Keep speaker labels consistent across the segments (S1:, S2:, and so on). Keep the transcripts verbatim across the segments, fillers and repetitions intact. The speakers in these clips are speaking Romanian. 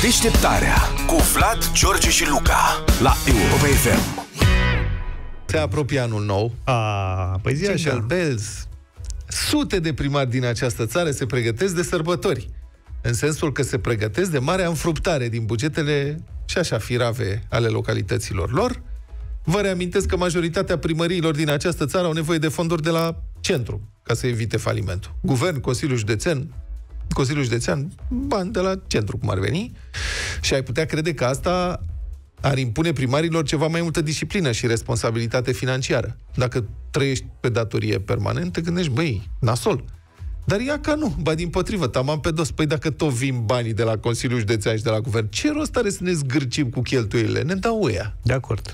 S1: Deșteptarea cu Vlad, George și Luca la Europa F M.
S2: Se apropie anul nou.
S3: A, păi zi așa.
S2: Jingle bells. Sute de primari din această țară se pregătesc de sărbători. În sensul că se pregătesc de marea înfruptare din bugetele și așa firave ale localităților lor. Vă reamintesc că majoritatea primăriilor din această țară au nevoie de fonduri de la centru ca să evite falimentul. Guvern, Consiliul Județean, Consiliul Județean, bani de la centru, cum ar veni. Și ai putea crede că asta ar impune primarilor ceva mai multă disciplină și responsabilitate financiară. Dacă trăiești pe datorie permanent, te gândești, băi, nasol. Dar ia că nu, ba dimpotrivă, tamam pe dos. Păi dacă tot vin banii de la Consiliul Județean și de la Guvern, ce rost are să ne zgârcim cu cheltuielile? Ne dau ăia.
S3: De acord.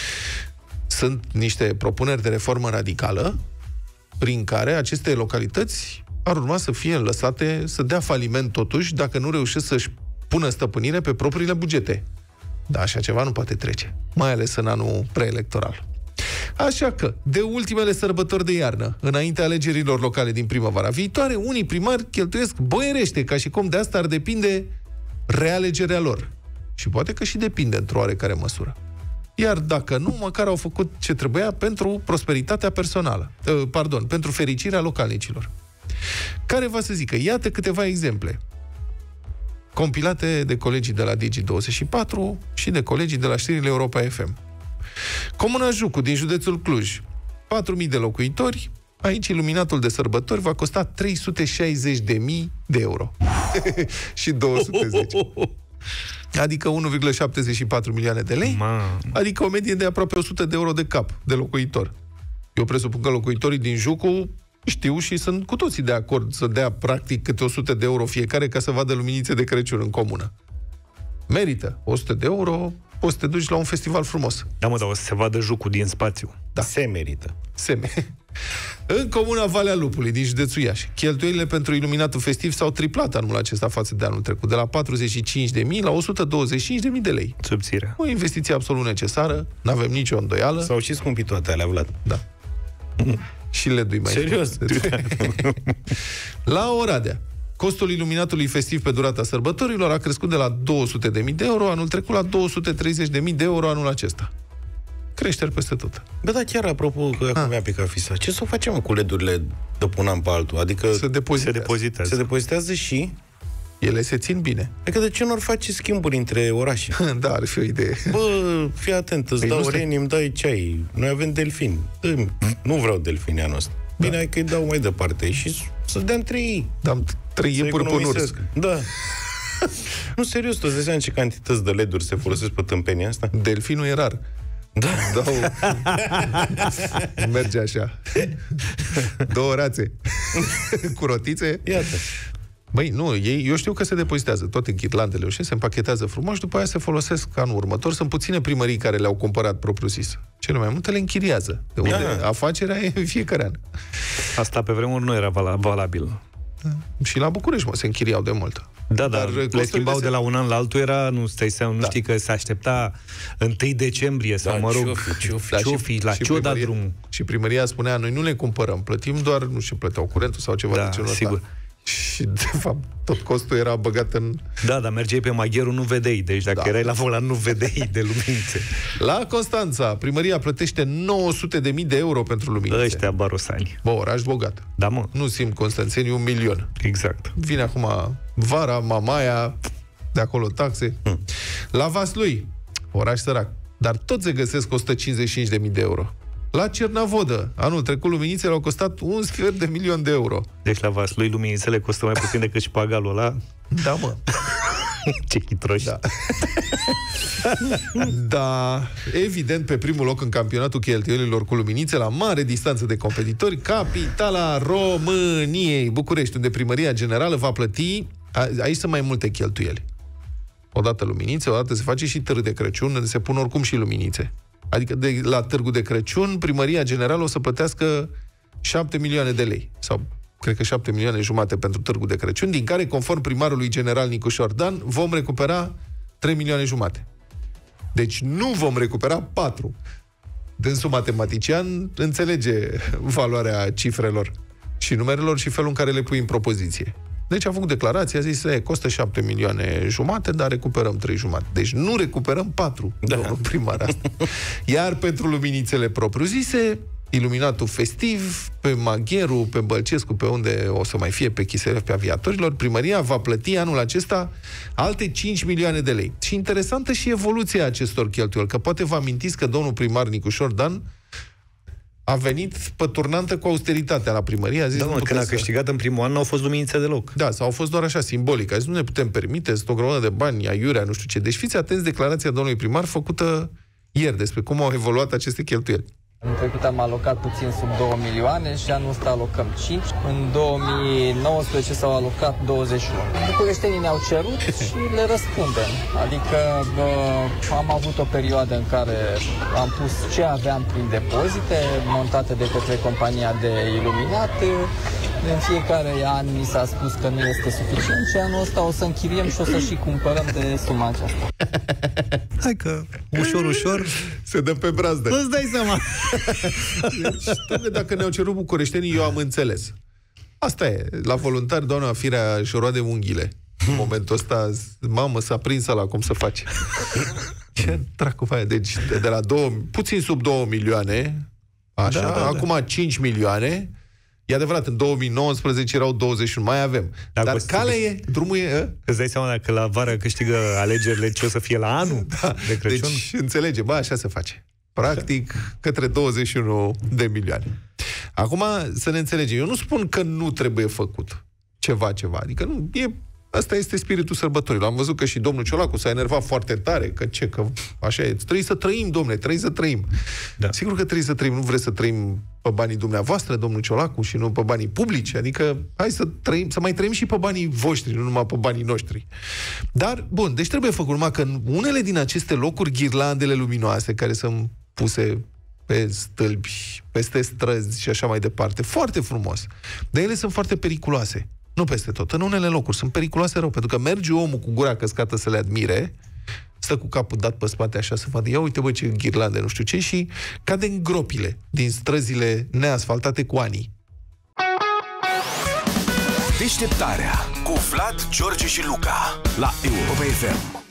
S2: Sunt niște propuneri de reformă radicală prin care aceste localități ar urma să fie lăsate să dea faliment totuși dacă nu reușesc să-și pună stăpânire pe propriile bugete. Dar așa ceva nu poate trece, mai ales în anul preelectoral. Așa că, de ultimele sărbători de iarnă, înainte alegerilor locale din primăvara viitoare, unii primari cheltuiesc boierește, ca și cum de asta ar depinde realegerea lor. Și poate că și depinde într-o oarecare măsură. Iar dacă nu, măcar au făcut ce trebuia pentru prosperitatea personală. Pardon, pentru fericirea localnicilor. Care va să zică, iată câteva exemple compilate de colegii de la Digi douăzeci și patru și de colegii de la știrile Europa F M. Comuna Jucu, din județul Cluj, patru mii de locuitori, aici iluminatul de sărbători va costa trei sute șaizeci de mii de euro. Și două sute zece. Adică unu virgulă șaptezeci și patru milioane de lei,
S3: Man.
S2: Adică o medie de aproape o sută de euro de cap, de locuitor. Eu presupun că locuitorii din Jucu știu și sunt cu toții de acord să dea practic câte o sută de euro fiecare ca să vadă luminițe de Crăciun în comună. Merită. o sută de euro, poți să te duci la un festival frumos.
S3: Da, mă, dar o să se vadă Jucul din spațiu.
S2: Da.
S4: Se merită.
S2: Se În comuna Valea Lupului, din județul Iași, cheltuielile pentru iluminatul festiv s-au triplat anul acesta față de anul trecut, de la patruzeci și cinci de mii la o sută douăzeci și cinci de mii de lei.
S3: Subțire.
S2: O investiție absolut necesară, n-avem nicio îndoială.
S4: S-au și scumpit toate alea, Vlad.
S2: Da. Și le dui mai
S4: Serios?
S2: La Oradea, costul iluminatului festiv pe durata sărbătorilor a crescut de la două sute de mii de euro anul trecut la două sute treizeci de mii de euro anul acesta. Creșteri peste tot.
S4: Bă, dar chiar apropo că acum mi-a picat fisa, ce să o facem cu L E D-urile de pe un an pe altul? Adică
S2: Se depozitează.
S3: Se depozitează.
S4: se depozitează și...
S2: Ele se țin bine.
S4: Adică de ce nu ar face schimburi între orașe?
S2: Da, ar fi o idee.
S4: Bă, fii atent, îți
S2: Păi
S4: dau
S2: nu știu.
S4: reni, îmi dai ceai. Noi avem delfini. Dă-mi. Nu vreau delfini anul ăsta. Bine, hai că îi dau mai departe și să dea între ei.
S2: Am trei
S4: Să
S2: iepuri pe un urs.
S4: economisesc. Da. Nu, serios, tu îți dai seama ce cantități de L E D-uri se folosesc pe tâmpenia asta?
S2: Delfinul e rar.
S4: Da.
S2: Dau... Merge așa. Două rațe. Cu rotițe.
S4: Iată.
S2: Băi, nu, ei, eu știu că se depozitează toate ghirlandele și se împachetează frumos și după aia se folosesc anul următor. Sunt puține primării care le-au cumpărat propriu-zis. Cele mai multe le închiriază. De unde
S4: Da.
S2: afacerea e în fiecare an.
S3: Asta pe vremuri nu era vala- valabil.
S2: Și la București, mă, se închiriau de mult.
S3: Da,
S2: Dar
S3: dar le
S2: costurile
S3: schimbau
S2: se-
S3: de la un an la altul, era, nu stai seama, nu
S2: Da.
S3: știi că se aștepta întâi decembrie sau,
S4: Da,
S3: mă rog,
S4: ce-o fi, ce-o fi.
S2: Da,
S3: ce-o fi, la ce-o da
S2: primăria-
S3: drumul.
S2: Și primăria spunea, noi nu le cumpărăm, plătim doar, nu știu, plăteau curentul sau ceva
S3: Da,
S2: de genul
S3: sigur.
S2: ăsta. Și, de fapt, tot costul era băgat în...
S3: Da, dar mergeai pe magherul, nu vedeai. Deci dacă
S2: Da.
S3: erai la volan, nu vedeai de luminițe.
S2: La Constanța, primăria plătește nouă sute de mii de euro pentru luminițe.
S3: Ăștia barosani.
S2: Bă, oraș bogat.
S3: Da, mă,
S2: Nu simt constanțenii un milion.
S3: exact.
S2: Vine acum vara, Mamaia, de acolo taxe. Hmm. La Vaslui, oraș sărac, dar tot se găsesc o sută cincizeci și cinci de mii de euro. La Cernavodă, anul trecut luminițele au costat un sfert de milion de euro.
S3: Deci la Vaslui luminițele costă mai puțin decât și pagalul ăla.
S2: Da, mă.
S3: Ce chitroși.
S2: Da. Da, evident, pe primul loc în campionatul cheltuielilor cu luminițe, la mare distanță de competitori, capitala României, București, unde Primăria Generală va plăti, a, aici sunt mai multe cheltuieli. Odată luminițe, odată se face și târg de Crăciun, unde se pun oricum și luminițe. Adică de, la târgul de Crăciun, Primăria Generală o să plătească șapte milioane de lei, sau cred că șapte milioane jumate pentru târgul de Crăciun, din care, conform primarului general Nicu Șordan, vom recupera trei milioane jumate. Deci nu vom recupera patru. Dânsul matematician înțelege valoarea cifrelor și numerelor și felul în care le pui în propoziție. Deci a făcut declarația, a zis, e, costă șapte milioane jumate, dar recuperăm trei jumate. Deci nu recuperăm patru, da. Domnul primar asta. Iar pentru luminițele propriu-zise, iluminatul festiv, pe Magheru, pe Bălcescu, pe unde o să mai fie pe Chiselef, pe aviatorilor, primăria va plăti anul acesta alte cinci milioane de lei. Și interesantă și evoluția acestor cheltuieli, că poate vă amintiți că domnul primar Nicușor Dan a venit păturnantă cu austeritatea la primărie. A zis,
S3: da, mă, când a să... câștigat în primul an, nu au fost luminițe deloc.
S2: Da, sau au fost doar așa, simbolic. A zis, nu ne putem permite, sunt o grămadă de bani, aiurea, nu știu ce. Deci fiți atenți declarația domnului primar făcută ieri despre cum au evoluat aceste cheltuieli.
S5: În trecut am alocat puțin sub două milioane și anul ăsta alocăm cinci. În două mii nouăsprezece s-au alocat douăzeci și unu. Bucureștenii ne-au cerut și le răspundem. Adică bă, am avut o perioadă în care am pus ce aveam prin depozite montate de către compania de iluminat. În fiecare an mi s-a spus că nu este suficient și anul ăsta o să închiriem și o să și cumpărăm de suma aceasta.
S3: Hai că ușor, ușor
S2: se dă pe brazdă.
S3: Îți dai seama.
S2: Deci, doamne, dacă ne-au cerut bucureștenii, eu am înțeles. Asta e. La voluntari, doamna Firea își roade unghiile. În momentul ăsta, mamă, s-a prins la cum să face. Ce dracu faia? Deci, de, de la două, puțin sub două milioane, așa, da, da, acum da. cinci milioane. E adevărat, în două mii nouăsprezece erau douăzeci și unu, mai avem. Dar, Dar calea e, drumul e...
S3: Îți dai seama dacă la vară câștigă alegerile, ce o să fie la anul da. de Crăciun?
S2: Deci, înțelege, bă, așa se face. Practic, către douăzeci și unu de milioane. Acum, să ne înțelegem. Eu nu spun că nu trebuie făcut ceva, ceva. Adică nu, e, asta este spiritul sărbătorilor. Am văzut că și domnul Ciolacu s-a enervat foarte tare, că ce, că așa e. Trebuie să trăim, domne, trebuie să trăim. Da. Sigur că trebuie să trăim. Nu vreți să trăim pe banii dumneavoastră, domnul Ciolacu, și nu pe banii publici. Adică, hai să trăim, să mai trăim și pe banii voștri, nu numai pe banii noștri. Dar, bun, deci trebuie făcut numai că în unele din aceste locuri, ghirlandele luminoase, care sunt puse pe stâlpi, peste străzi și așa mai departe. Foarte frumos. Dar ele sunt foarte periculoase. Nu peste tot. În unele locuri sunt periculoase rău, pentru că merge omul cu gura căscată să le admire, stă cu capul dat pe spate așa să vadă, ia uite bă ce ghirlande, nu știu ce, și cade în gropile din străzile neasfaltate cu anii.
S1: Deșteptarea cu Vlad, George și Luca la Europa F M.